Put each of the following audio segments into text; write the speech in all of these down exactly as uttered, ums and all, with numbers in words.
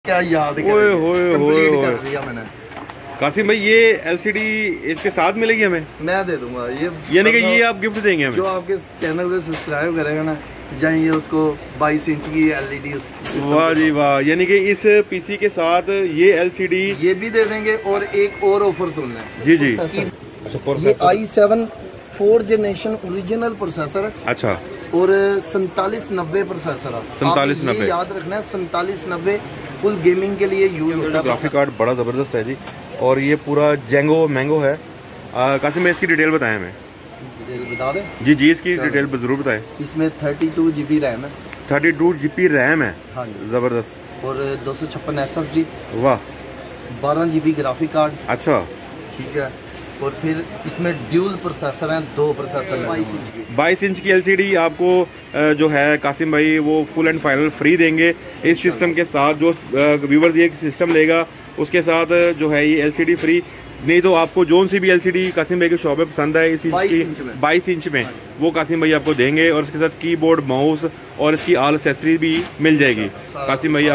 क्या याद कर दिया मैंने। कासिम भाई ये एलसीडी इसके साथ मिलेगी हमें? मैं दे दूंगा ये, यानी कि ये आप गिफ्ट देंगे हमें? जो आपके चैनल को सब्सक्राइब करेगा ना, जाइए उसको बाईस इंच की एलईडी। वाह जी वाह, यानी कि इस पीसी के साथ ये एलसीडी ये भी दे देंगे। और एक और ऑफर सुन लें। जी जी। अच्छा, ये आई seven four generation original processor. अच्छा। और सैंतालीस नब्बे प्रोसेसर है। सैंतालीस नब्बे याद रखना है, सैंतालीस नब्बे फुल गेमिंग के लिए यूज होता है। ग्राफिक कार्ड बड़ा जबरदस्त है जी, और ये पूरा जेंगो मैंगो है। कासिम मैं इसकी डिटेल बताएं हमें। डिटेल बता दें? जी जी, इसकी डिटेल जरूर बताएं। इसमें thirty two G B RAM है। Thirty two G B RAM है। हाँ, जबरदस्त। और दो सौ छप्पन एस एस डी। वाह। बारह जी बी ग्राफिक कार्ड। अच्छा, ठीक है। और फिर इसमें ड्यूल प्रोसेसर हैं, दो प्रोसेसर बाईस इंच की। बाईस इंच की एलसीडी आपको जो है कासिम भाई वो फुल एंड फाइनल फ्री देंगे इस सिस्टम के साथ। जो व्यूवर्स ये सिस्टम लेगा उसके साथ जो है ये एलसीडी फ्री। नहीं तो आपको जोन सी भी एलसीडी कासिम भाई की शॉप में पसंद है इस इंच की बाईस इंच में, वो कासिम भाई आपको देंगे। और इसके साथ कीबोर्ड, माउस और इसकी ऑल एक्सेसरीज भी मिल जाएगी कासिम भाई।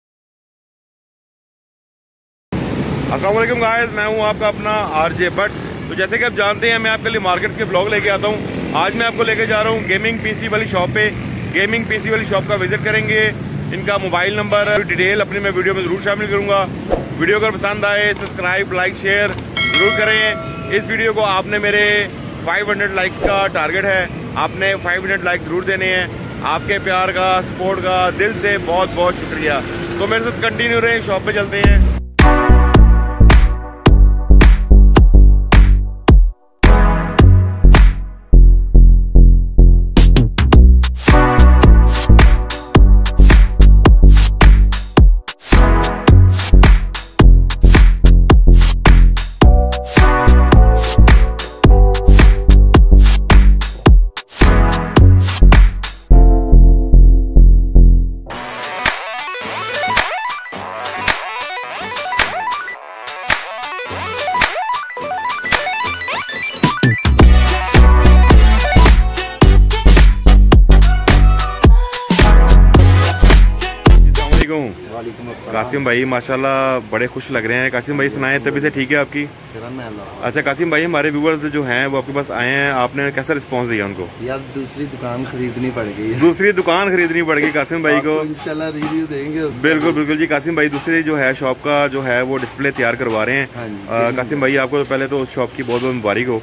अस्सलाम वालेकुम गाइस, मैं हूं आपका अपना आरजे बट। तो जैसे कि आप जानते हैं मैं आपके लिए मार्केट्स के ब्लॉग लेके आता हूं। आज मैं आपको लेके जा रहा हूं गेमिंग पीसी वाली शॉप पे। गेमिंग पीसी वाली शॉप का विजिट करेंगे। इनका मोबाइल नंबर डिटेल अपनी मैं वीडियो में ज़रूर शामिल करूंगा। वीडियो अगर पसंद आए सब्सक्राइब लाइक शेयर ज़रूर करें। इस वीडियो को आपने मेरे पाँच सौ लाइक्स का टारगेट है, आपने पाँच सौ लाइक ज़रूर देने हैं। आपके प्यार का सपोर्ट का दिल से बहुत बहुत शुक्रिया। तो मेरे साथ कंटिन्यू रहे, शॉप पे चलते हैं। कासिम भाई माशाल्लाह बड़े खुश लग रहे हैं। कासिम भाई सुनाए तभी से ठीक है आपकी? अच्छा कासिम भाई, हमारे व्यूवर्स जो हैं वो आपके पास आए हैं, आपने कैसा रिस्पांस दिया उनको? यार दूसरी दुकान खरीदनी पड़ गई है। दूसरी दुकान खरीदनी पड़ गई कासिम भाई को। इंशाल्लाह रिव्यू देंगे। बिल्कुल बिल्कुल जी। कासिम भाई दूसरी जो है शॉप का जो है वो डिस्प्ले तैयार करवा रहे हैं। कासिम भाई आपको तो पहले तो उस शॉप की बहुत बहुत मुबारक हो।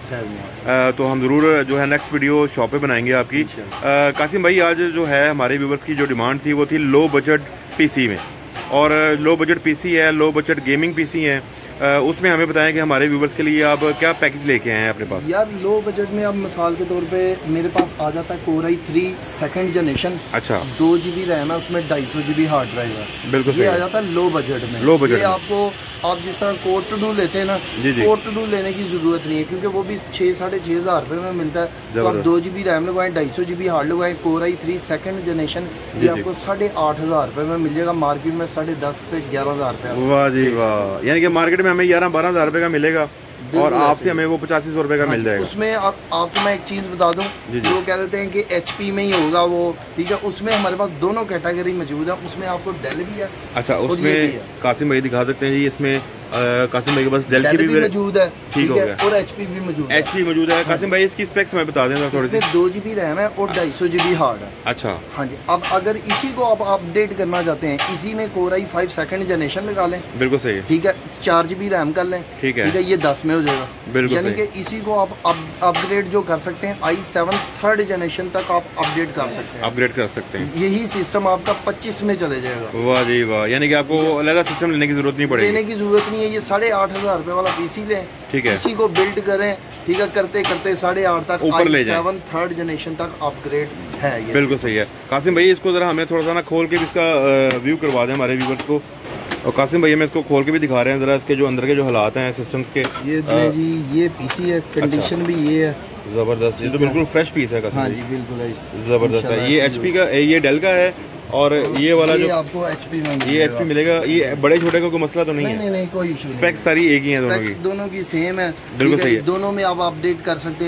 तो हम जरूर जो है नेक्स्ट वीडियो शॉप पे बनाएंगे आपकी। कासिम भाई आज जो है हमारे व्यूवर्स की जो डिमांड थी वो थी लो बजट पीसी में, और लो बजट पीसी है, लो बजट गेमिंग पीसी है। उसमें हमें बताएं कि हमारे व्यूवर्स के लिए आप क्या पैकेज लेके आए हैं अपने पास? यार लो बजट में अब मिसाल के तौर पे मेरे पास आ जाता है कोर आई थ्री सेकंड जनरेशन। अच्छा। दो जी बी रैम है, उसमें ढाई सौ जी बी हार्ड ड्राइव है। बिल्कुल ये आ जाता है लो बजट में। लो बजट ये आपको आप जिस तरह कोर टू डू लेते हैं ना, कोर टू डू लेने की जरूरत नहीं है, क्योंकि वो भी छः साढ़े छः हज़ार रुपये में मिलता है। तो आप दो जी बी रैम लगवाएं, ढाई सौ जी बी हार्ड लगवाएं, कोर आई थ्री सेकंड जनरेशन, ये आपको साढ़े आठ हज़ार रुपये में मिल जाएगा। मार्केट में साढ़े दस से ग्यारह हज़ार रुपये। वाह जी वाह, यानी कि मार्केट में हमें ग्यारह बारह हज़ार रुपये का मिलेगा और आपसे हमें वो पचासी सौ रुपए का मिल जाएगा। उसमें आप, आपको मैं एक चीज बता दूं, जो कह देते हैं कि एचपी में ही होगा वो, ठीक है, उसमें हमारे पास दोनों कैटेगरी मौजूद है। उसमें आपको डेल भी है। अच्छा, उसमें कासिम भाई दिखा सकते हैं जी, इसमें कासिम भाई के पास डेल की भी मौजूद है, ठीक हो गया, और एचपी भी मौजूद है। एचपी मौजूद है। कासिम भाई इसकी स्पेक्स हमें बता देना थोड़ी सी। दो जीबी रैम है और ढाई सौ जीबी हार्ड है। अच्छा। हाँ जी। अब अगर इसी को आप अपडेट करना चाहते हैं, इसी में core i five second generation लगा लें। बिल्कुल सही है। ठीक है, चार जीबी रैम कर लें। ठीक है, ठीक है, ये दस में हो जाएगा। बिल्कुल। यानी कि इसी को आप अपग्रेड जो कर सकते हैं, आई सेवन थर्ड जनरेशन तक आप अपडेट कर सकते हैं। अपग्रेड कर सकते हैं। यही सिस्टम आपका पच्चीस में चले जाएगा। वाह जी वाह, यानी कि आपको अलग सिस्टम लेने की जरूरत नहीं पड़ेगी। लेने की जरूरत नहीं है। ये साढ़े आठ हजार रुपए वाला पीसी लें, ठीक है, इसी को बिल्ड करें, ठीक है, करते करते साढ़े आठ तक ऊपर ले जाएं। सेवन थर्ड जनरेशन तक अपग्रेड है ये। बिल्कुल सही है। कासिम भाई इसको जरा हमें थोड़ा सा ना खोल के इसका व्यू करवा दें हमारे व्यूवर्स को। और कासिम भाई हमें इसको खोल के भी दिखा रहे हैं जरा, इसके जो अंदर के जो हालात हैं सिस्टम्स के। ये जी ये पीसी है, कंडीशन भी ये है जबरदस्त। ये तो बिल्कुल फ्रेश पीस है। हाँ जी बिल्कुल है, जबरदस्त है। ये एचपी का, ये डेल का है, और ये वाला ये जो आपको एचपी में ये एचपी मिलेगा। ये बड़े छोटे का कोई मसला तो नहीं, नहीं, है? नहीं नहीं कोई इशू नहीं। स्पेक्स सारी एक ही है दोनों की। दोनों की सेम है। बिल्कुल सही है। दोनों में आप अपडेट कर सकते हैं।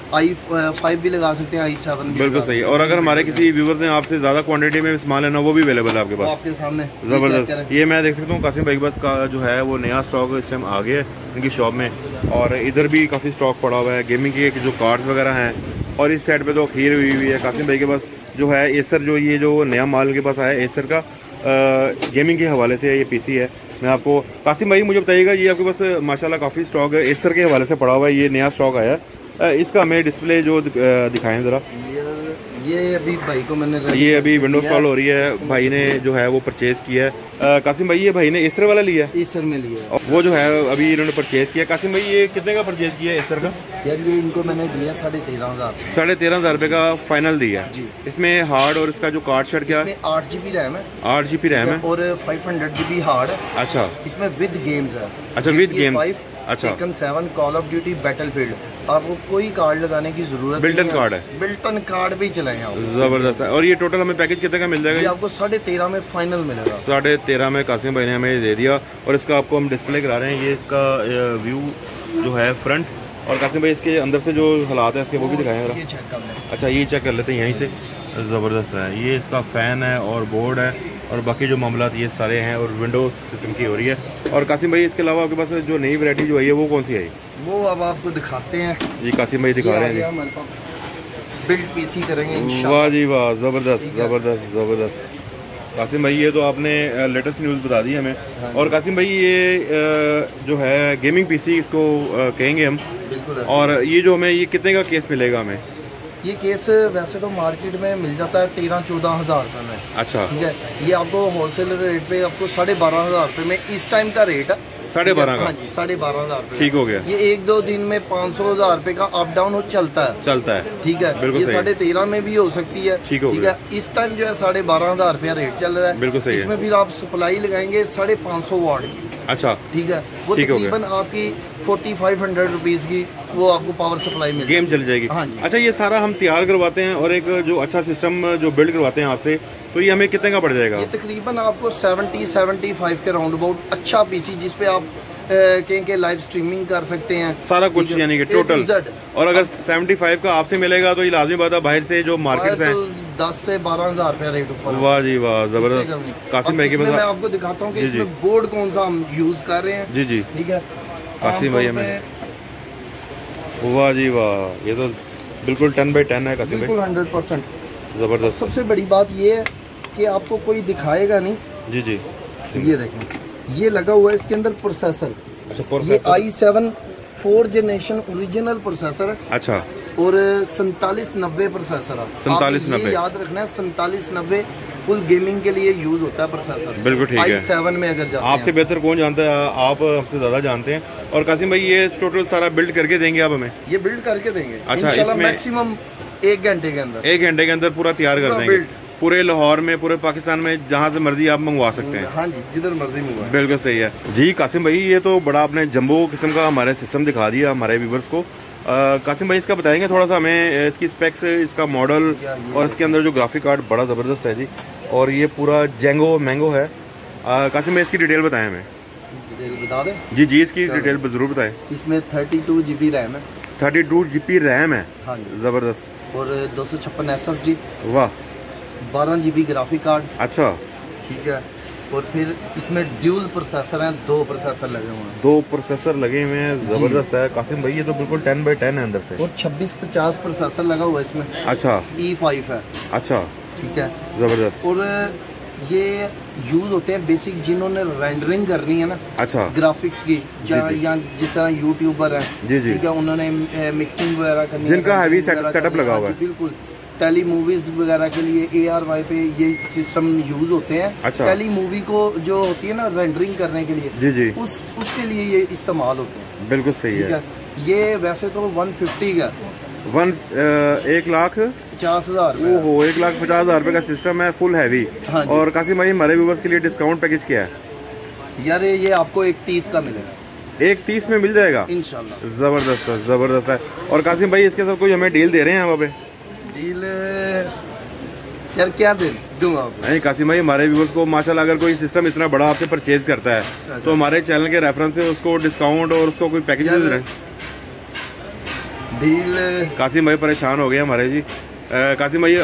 आई फाइव भी लगा सकते हैं, आई सेवन भी। बिल्कुल सही। और अगर हमारे किसी व्यूवर ने आपसे ज्यादा क्वांटिटी में सामान लेना वो भी अवेलेबल है आपके पास? आपके सामने जबरदस्त। ये मैं देख सकता हूँ कासिम भाई बस का जो है वो नया स्टॉक इस टाइम आ गया है इनकी शॉप में, और इधर भी काफ़ी स्टॉक पड़ा हुआ है गेमिंग के जो कार्ड्स वगैरह हैं, और इस साइड पे तो खीर हुई हुई है कासिम भाई के पास जो है एसर, जो ये जो नया माल के पास आया है एसर का गेमिंग के हवाले से ये पीसी है। मैं आपको कासिम भाई मुझे बताइएगा, ये आपके पास माशाल्लाह काफ़ी स्टॉक है एसर के हवाले से पड़ा हुआ है, ये नया स्टॉक आया है, इसका हमें डिस्प्ले जो दिखाएं ज़रा। ये अभी भाई को मैंने ये अभी विंडोज कॉल हो रही है, भाई ने जो है वो परचेज किया है। कासिम भाई ये भाई ने एसर वाला लिया है? एसर में लिया है। वो जो है अभी इन्होंने परचेज किया। कासिम भाई ये कितने का परचेज किया है एसर का? यार ये इनको मैंने दिया साढ़े तेरह हजार साढ़े तेरह हजार रुपये का फाइनल दिया जी। इसमें हार्ड और इसका जो कार्ड शर्ट क्या है? आठ जीबी रैम है। आठ जीबी रैम है और फाइव हंड्रेड जीबी हार्ड है। अच्छा, इसमें विद गेम्स है। अच्छा, विद गेम। अच्छा, Tekken seven, Call of Duty, Battlefield, आपको कोई कार्ड लगाने की जरूरत बिल्टन कार्ड है? बिल्टन कार्ड भी चलाएं आप। जबरदस्त है। और ये टोटल हमें पैकेज कितने का मिल जाएगा? ये आपको साढ़े तेरह में फाइनल मिलेगा। साढ़े तेरह में कासिम भाई ने हमें दे दिया, और इसका आपको हम डिस्प्ले करा रहे हैं। ये इसका व्यू जो है फ्रंट, और कासिम भाई इसके अंदर से जो हालात है इसके वो भी दिखाएंगे। ये चेक कर लें। अच्छा, ये चेक कर लेते हैं यहीं से। ज़बरदस्त है। ये इसका फ़ैन है और बोर्ड है, और बाकी जो मामलात ये सारे हैं, और विंडोज सिस्टम की हो रही है। और कासिम भाई इसके अलावा आपके पास जो नई वैरायटी जो आई है वो कौन सी आई? वो अब आपको दिखाते हैं जी, कासिम भाई दिखा रहे हैं। बिल्ड पीसी करेंगे इंशाल्लाह। वाह जी वाह, ज़बरदस्त ज़बरदस्त ज़बरदस्त। कासिम भाई ये तो आपने लेटेस्ट न्यूज़ बता दी हमें। हाँ, और कासिम भाई ये जो है गेमिंग पीसी इसको कहेंगे हम, बिल्कुल। और ये जो हमें ये कितने का केस मिलेगा हमें? ये केस वैसे तो मार्केट में मिल जाता है तेरह चौदह हजार रुपये में। अच्छा, ठीक है। ये आपको होलसेल रेट पे आपको साढ़े बारह हजार रुपये में इस टाइम का रेट है। साढ़े बारह का? हाँ जी, साढ़े बारह हजार रुपये। ठीक हो गया। ये एक दो दिन में पाँच सौ हजार रुपये का अप डाउन हो चलता है चलता है ठीक है। बिल्कुल। ये साढ़े तेरह में भी हो सकती है। ठीक हो गया। इस टाइम जो है साढ़े बारह हजार रुपया रेट चल रहा है। बिल्कुल सही है। इसमें फिर आप सप्लाई लगाएंगे साढ़े पाँच सौ वाट की। अच्छा, ठीक है। वो तकरीबन आपकी फोर्टी फाइव हंड्रेड रुपीज की वो आपको पावर सप्लाई मिल गेम चल जाएगी। हाँ जी। अच्छा, ये सारा हम तैयार करवाते हैं और एक जो अच्छा सिस्टम जो बिल्ड करवाते हैं आपसे, तो ये हमें कितने का पड़ जाएगा? ये तकरीबन आपको सेवेंटी सेवेंटी फाइव के राउंड अबाउट अच्छा पीसी जिसपे आप कहीं के लाइव स्ट्रीमिंग कर सकते हैं सारा कुछ, यानी कि टोटल। और अगर पचहत्तर का आपसे मिलेगा तो ये लाजमी बात है, बाहर से जो मार्केट है दस से बारह हजार रुपया रेट ऊपर। वाह जी वाह, जबरदस्त। कासिम भाई के पास मैं आपको दिखाता हूँ कि इसमें बोर्ड कौन सा हम यूज कर रहे हैं। जी जी, ठीक है कासिम भाई हमें। वाह जी वाह, ये तो बिल्कुल टेन बाई टेन है कासिम भाई, बिल्कुल हंड्रेड परसेंट जबरदस्त। सबसे बड़ी बात ये है कि आपको कोई दिखाएगा नहीं। जी जी, ये देखें, ये लगा हुआ है इसके अंदर प्रोसेसर। अच्छा, प्रोसेसर ये आई seven four generation original processor है। अच्छा, और सैंतालीस नब्बे प्रोसेसर है। सैंतालीस नब्बे याद रखना है, सैंतालीस नब्बे फुल गेमिंग के लिए यूज होता है प्रोसेसर। बिल्कुल ठीक है। आई सेवन में अगर जाते आपसे बेहतर कौन जानता है, आप हमसे ज्यादा जानते हैं। और कासिम भाई ये टोटल सारा बिल्ड करके देंगे आप हमें? ये बिल्ड करके देंगे अच्छा, इंशाल्लाह मैक्सिमम एक घंटे के अंदर। एक घंटे के अंदर पूरा तैयार कर देंगे पूरे लाहौर में, पूरे पाकिस्तान में, जहाँ से मर्जी आप मंगवा सकते हैं। हाँ जी, जिधर मर्जी मंगवाएं। बिल्कुल सही है जी। कासिम भाई ये तो बड़ा आपने जंबो किस्म का हमारे सिस्टम दिखा दिया हमारे व्यूवर्स को। कासिम भाई इसका बताएंगे थोड़ा सा हमें, इसकी स्पेक्स, इसका मॉडल, और इसके अंदर जो ग्राफिक कार्ड बड़ा ज़बरदस्त है जी, और ये पूरा जेंगो मैंगो है। कासिम भाई इसकी डिटेल बताएं हमें। डिटेल बता दें? जी जी, इसकी डिटेल जरूर बताएं। इसमें thirty two G B RAM है। Thirty two G B RAM है? हाँ जी, ज़बरदस्त। और दो सौ छप्पन एस एस डी। वाह। बारह जी बी ग्राफिक कार्ड। अच्छा, ठीक है। और फिर इसमें ड्यूल प्रोसेसर हैं, दो प्रोसेसर लगे हुए हैं। दो प्रोसेसर लगे हुए हैं, जबरदस्त है कासिम भाई, ये तो बिल्कुल टेन बाई टेन है अंदर से। और छब्बीस पचास प्रोसेसर लगा हुआ है इसमें। अच्छा, ई फाइव है। अच्छा, ठीक है, जबरदस्त। और ये यूज होते हैं बेसिक जिन्होंने रेंडरिंग करनी है ना, अच्छा, ग्राफिक्स की, या जिस तरह यूट्यूबर है, जी जी, ठीक है, उन्होंने मिक्सिंग वगैरह करनी, जिनका हैवी सेटअप लगा हुआ है। बिल्कुल, टेली मूवीज वगैरह के लिए ए आर वाई पे ये सिस्टम यूज होते हैं। अच्छा, टेली मूवी को जो होती है ना रेंडरिंग करने के लिए, जी जी, उस उसके लिए ये इस्तेमाल होते हैं। बिल्कुल सही है, है। ये वैसे तो वन फिफ्टी का वन एक लाख पचास हजार ओहो एक लाख पचास हजार रुपए का सिस्टम है, फुल हैवी। हाँ, और कासिम भाई हमारे व्यूअर्स के लिए डिस्काउंट पैकेज क्या है? यार ये आपको एक तीस का मिलेगा। एक तीस में मिल जाएगा इंशाल्लाह। जबरदस्त है, जबरदस्त है। और कासिम भाई इसके साथ कोई हमें डील दे रहे हैं वहाँ पे? डील यार क्या दे दूंगा आपको? नहीं कासिम भाई, हमारे व्यूअर्स को माशाल्लाह अगर कोई सिस्टम इतना बड़ा आपसे परचेज करता है तो हमारे चैनल के रेफरेंस से उसको डिस्काउंट और उसको कोई पैकेज दे रहे हैं? डील कासिम भाई परेशान हो गए हमारे जी। कासिम भाई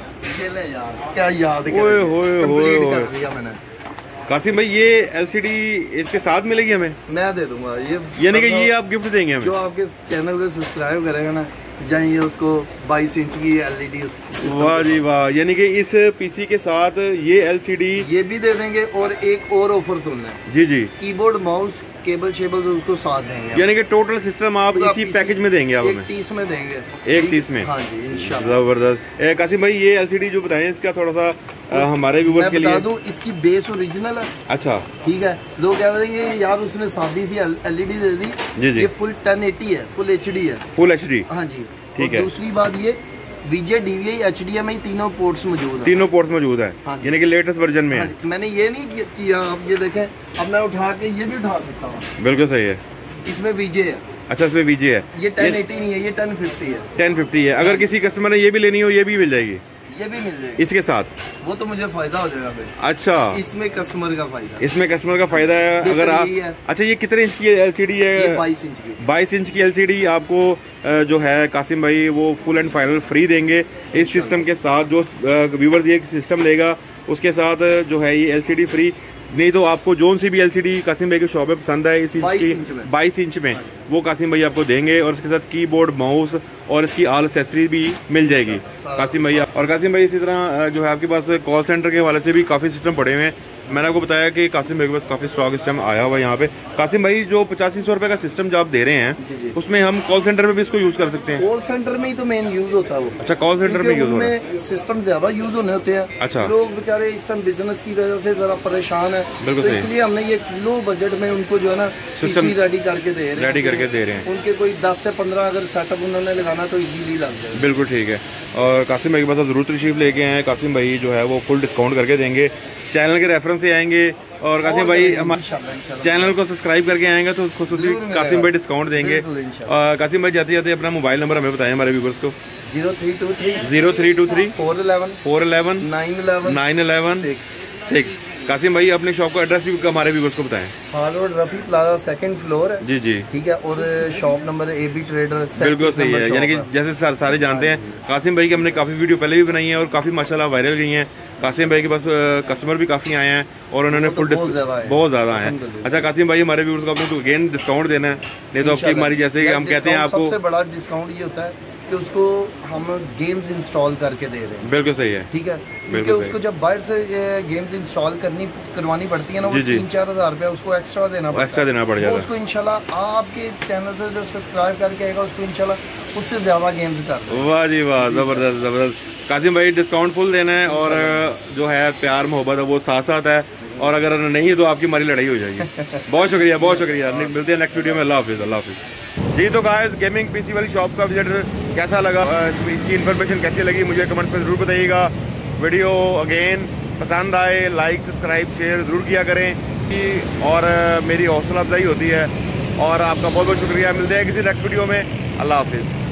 ये ले यार, क्या याद ओए होए होए कर दिया मैंने। कासिम भाई ये एलसीडी इसके साथ मिलेगी हमें? मैं दे दूंगा ये, यानी कि ये आप गिफ्ट देंगे हमें? जो आपके चैनल को सब्सक्राइब करेगा ना, जाइए उसको बाईस इंच की एलईडी। वाह जी वाह, यानी कि इस पीसी के साथ ये एलसीडी ये भी दे देंगे। और एक और ऑफर सुनना है जी जी, कीबोर्ड माउस केबल शेबल उसको साथ देंगे, यानी कि टोटल सिस्टम आप इसी पैकेज में देंगे आप हमें? एक तीस में देंगे। एक तीस में? हाँ जी इंशाल्लाह। जबरदस्त। कासिम भाई ये एलसीडी जो बताएं इसका थोड़ा सा आ, हमारे व्यूअर्स के लिए बता दूं, इसकी बेस ओरिजिनल है। अच्छा ठीक है, लोग कह रहे हैं यार उसने सादी सी एलईडी दे दी। जी जी। ये फुल टेन एटी है, फुल एचडी है। Full HD? हाँ जी ठीक है। दूसरी बात ये वीजे डीवीआई एचडीएमआई तीनों पोर्ट्स मौजूद हैं। तीनों पोर्ट्स मौजूद है, यानी कि लेटेस्ट वर्जन में है। मैंने ये नहीं किया, आप ये देखें, अब मैं उठा के ये भी उठा सकता हूँ। बिल्कुल सही है। इसमें वीजे है। अच्छा इसमें वीजे है। ये टेन एटी नहीं है, ये टेन फिफ्टी है। टेन फिफ्टी है। अगर किसी कस्टमर ने ये भी लेनी हो ये भी मिल जाएगी? ये भी मिल जाएगी इसके साथ। वो तो मुझे फायदा हो जाएगा फिर। अच्छा, इसमें कस्टमर का फायदा, इसमें कस्टमर का फायदा है। अगर आप है। अच्छा ये कितने इंच की एलसीडी है? बाईस इंच की। बाईस इंच की एलसीडी आपको जो है कासिम भाई वो फुल एंड फाइनल फ्री देंगे इस सिस्टम के साथ। जो व्यूअर्स ये सिस्टम लेगा उसके साथ जो है ये एलसीडी फ्री। नहीं तो आपको जोन सी भी एलसीडी कासिम भाई के शॉप में पसंद है इस इंच की बाईस इंच में, वो कासिम भाई आपको देंगे। और उसके साथ कीबोर्ड माउस और इसकी ऑल एक्सेसरी भी मिल जाएगी कासिम भैया। और कासिम भाई इसी तरह जो है आपके पास कॉल सेंटर के हवाले से भी काफ़ी सिस्टम पड़े हुए हैं। मैंने आपको बताया कि कासिम भाई के पास काफ़ी स्टॉक इस टाइम आया हुआ है यहाँ पे। कासिम भाई जो पचासी सौ रुपए का सिस्टम जो आप दे रहे हैं उसमें हम कॉल सेंटर में भी इसको यूज कर सकते हैं? कॉल सेंटर में ही तो मेन यूज होता है वो। अच्छा कॉल सेंटर में यूज होता है, सिस्टम ज्यादा यूज होने होते हैं। अच्छा, लोग बेचारे इस टाइम बिजनेस की वजह से जरा परेशान है, तो इसलिए हमने ये लो बजट में उनको जो है ना पीसी रेडी करके दे रहे हैं। रेडी करके दे रहे हैं। उनके कोई दस से पंद्रह अगर सेटअप उन्होंने लगाना तो इजीली लग जाए। बिल्कुल ठीक है। और कासिम भाई के पास जरूर तशरीफ लेके आए। कासिम भाई जो है वो फुल डिस्काउंट करके देंगे, चैनल के रेफरेंस से आएंगे। और कासिम भाई हमारे चैनल को सब्सक्राइब करके आएंगे तो खुसूसी कासिम भाई डिस्काउंट देंगे। और कासिम भाई जाते जाते अपना मोबाइल नंबर हमें बताएं हमारे व्यूअर्स को। Zero three two three zero three two three four eleven four eleven nine eleven nine eleven six. Kasim भाई अपने शॉप का एड्रेस भी हमारे व्यूअर्स को बताएं। Hall Road Rafi Plaza second floor है। जी जी ठीक है। और shop number A B trader. बिल्कुल सही है, यानी कि जैसे सारे, सारे जानते हैं कासिम भाई की हमने काफ़ी वीडियो पहले भी बनाई है और काफ़ी माशाल्लाह वायरल गई हैं। कासिम भाई के पास कस्टमर भी काफ़ी आए हैं और उन्होंने फुल बहुत ज़्यादा आए हैं। अच्छा कासिम भाई हमारे व्यूअर्स को आपने तो अगेन डिस्काउंट देना है, नहीं तो आपकी हमारी जैसे हम कहते हैं आपको सबसे बड़ा डिस्काउंट ये होता है कि उसको हम गेम्स इंस्टॉल करके दे रहे हैं। बिल्कुल सही है। ठीक है, क्योंकि उसको जब बाहर से गेम्स इंस्टॉल करनी करवानी पड़ती है ना, वो तीन चार हजार रुपया उसको एक्स्ट्रा देना पड़ता एक्स्ट्रा देना पड़ जाएगा। उसको इंशाल्लाह आपके चैनल से जो सब्सक्राइब करके आएगा उसको इंशाल्लाह उससे ज्यादा गेम्स कर। वाह जी वाह, जबरदस्त जबरदस्त। कासिम भाई डिस्काउंट फुल देना है और जो है प्यार मोहब्बत है वो साथ साथ है, और अगर नहीं तो आपकी हमारी लड़ाई हो जाएगी। बहुत शुक्रिया बहुत शुक्रिया। मिलते हैं नेक्स्ट वीडियो में। अल्लाह हाफिज़ अल्लाह हाफिज़। जी तो गाइस गेमिंग पीसी वाली शॉप का विजिट कैसा लगा, इसकी इन्फॉर्मेशन कैसी लगी मुझे कमेंट्स में ज़रूर बताइएगा। वीडियो अगेन पसंद आए लाइक सब्सक्राइब शेयर ज़रूर किया करें और मेरी हौसला अफजाई होती है। और आपका बहुत बहुत शुक्रिया। मिलते हैं किसी नेक्स्ट वीडियो में। अल्लाह हाफिज़।